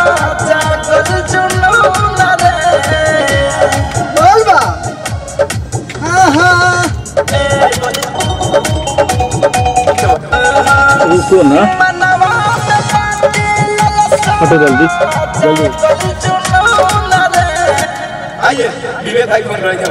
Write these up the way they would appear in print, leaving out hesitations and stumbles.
जागल जुनून रे बोल बा हाँ हाँ रुको ना हटो जल्दी जल्दी आइए विवेक भाई बन रहे थे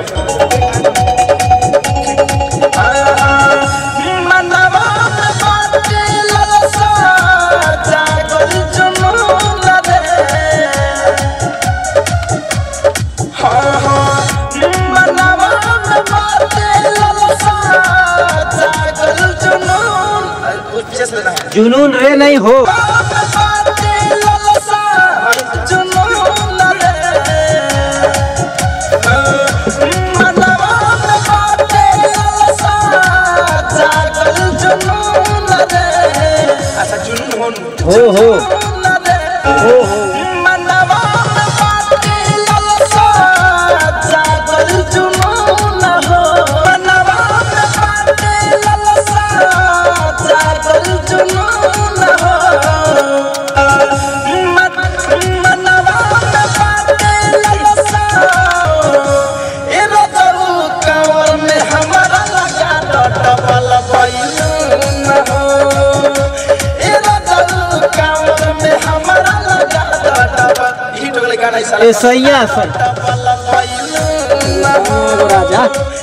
जुनून रे नहीं हो हो सैया राजा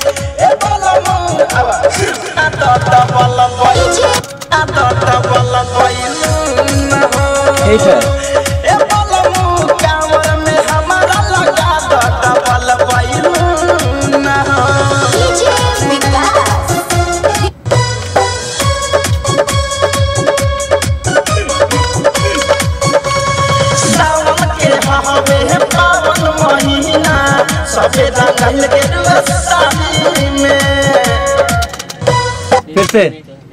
फिर से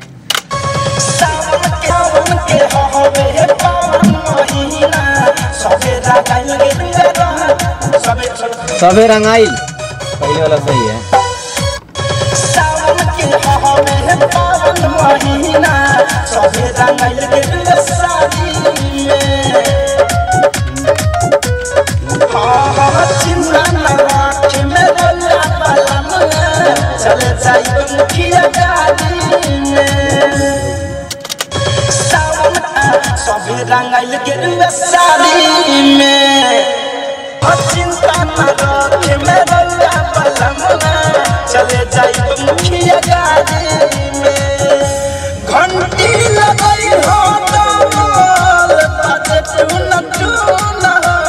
सबे रंगाइल पहले वाला सही है रंगाइल के साड़ी में चिंता न रखे मेरा पलम चले जाई मुखिया गाड़ी में घंटी लगाई हो डबल बाजे टून टून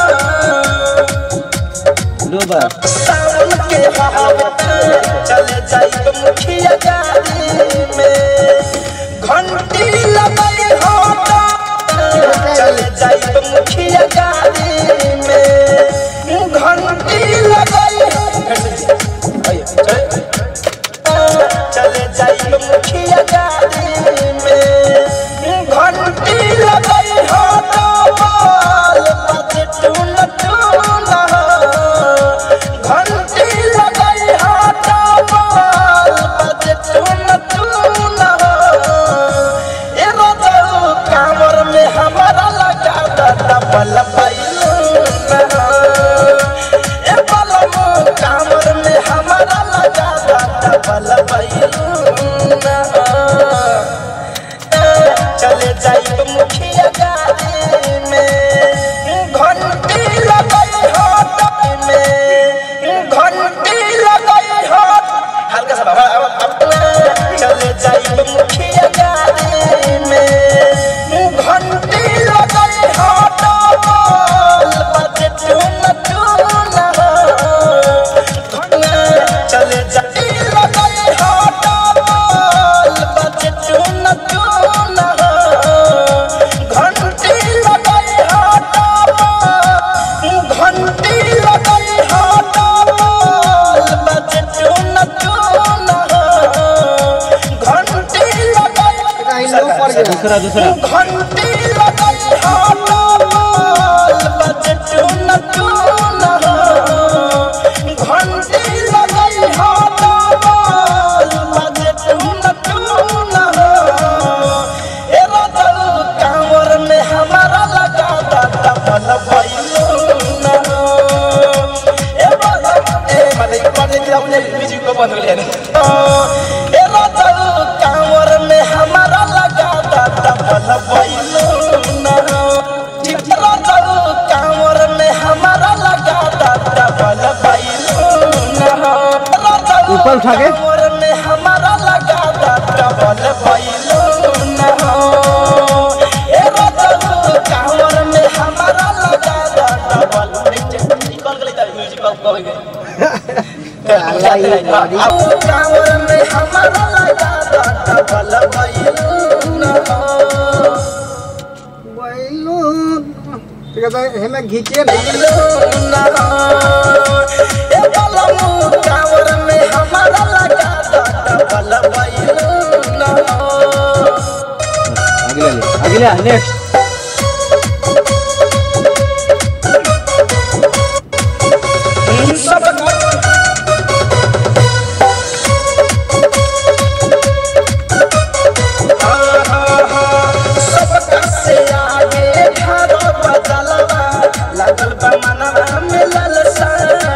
सावन के हवा चले जाई मुखिया गाड़ी में घंटी लगाई हो चले जाई मुखिया गाड़ी में घंटी लगाई चले जाई मुखिया गाड़ी में घंटी लगाई हो डबल बाजे टून टून घंटी लगाई हो डबल बाजे टून टून ए रोदो कांवर में हमारा लगा डबल चले जाई मुखिया गाड़ी में घंटी लगाई हो में घंटी लगाई हो हल्का सा बाबा चले जाई मुखिया गाड़ी में घंटी लगाई हो डबल बाजे टून टून चले जाई लगाई हो डबल बाजे टून टून घंटी लगाई हो डबल घंटी लगाई हो डबल बाजे टून टून घंटी लगाई दूसरा घंटी लगाई हो डबल बाजे टून टून घंटी लगाई हो डबल बाजे टून टून ए रोदल कांवर में हमारा लगा डबल बंद हो गया ए राजा कांवर में हमारा लगा डबल बैलून राजा कांवर में हमारा लगा डबल बैलून ऊपर उठा के कांवर में हमारा लगा डबल बैलून ए राजा कांवर में हमारा लगा डबल निकल गई त म्यूजिक कह गए कांवर में हमारा लगा डबल बैलून ठीक है हमें घीचे बैलून ए बलमू कांवर में हमारा लगा डबल बैलून अगला नेक्स्ट सब से आगे घर बदलवा लागल बा मनवा में ललसा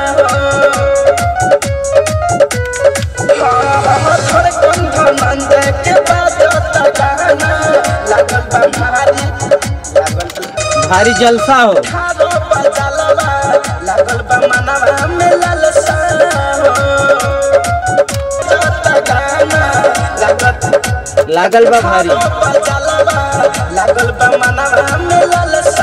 थोड़े कंध नंद के बाजत गाना लागल बा भारी जलसा हो घर बदलवा लागल बा मनवा में ललसा गाना लागल बा भारी लागल बा मनवा में ललसा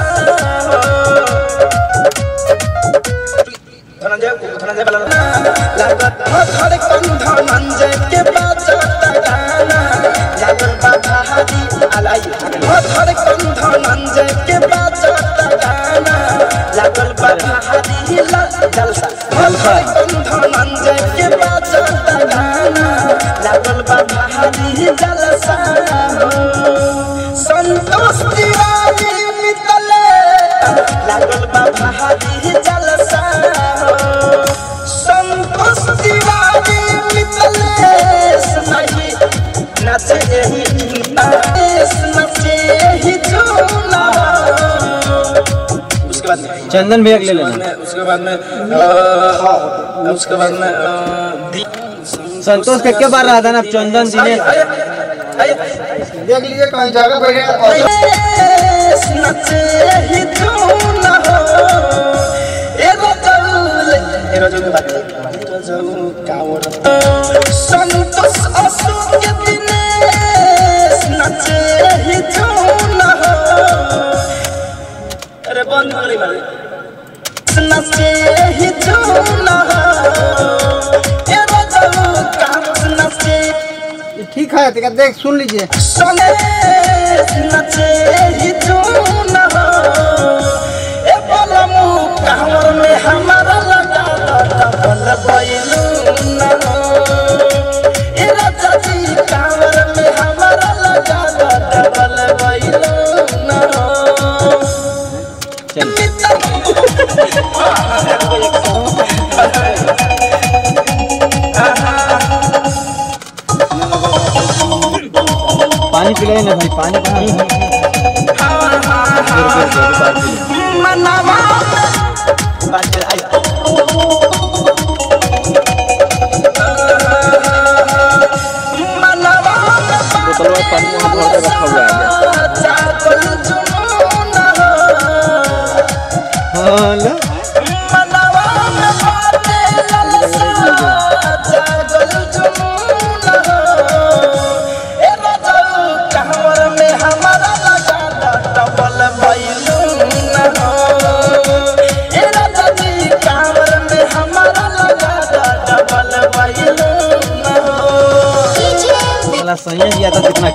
धनंजय लागत हर कंध नंजय के बाजत गाना लागल बा भारी अलाई हर कंध नंजय के बाजत गाना लागल बा भारी जलसा हर कंध नंजय के बाजत गाना लागल बा भारी जलसा संतोष तिवारी मितले लागल बा भारी जलसा संतोष तिवारी मितले नहीं नचे ही नचे ही झूला उसके बाद चंदन भैया ले लेना उसके बाद में संतोष का क्या बार रहा था ना चंदन जी ने देख लीजिए कहीं जगह बैठे नचे ही झूला ए रजल बात संतोष अशोक के दिनेश नचे ही झूला अरे बंद हो रही बात नचे ही झूला ए रजल काम नचे ठीक है ठीक है देख सुन लीजिए सने नचे ही झूला ए बलमू कांवर में हमारा लगा डबल बैलून ए राजा जी कांवर में हमारा लगा डबल बैलून पानी पिलाए ना भाई पानी मनवा बोतल में पानी वहाँ भर के रखा हुआ है सही है, या तो कितना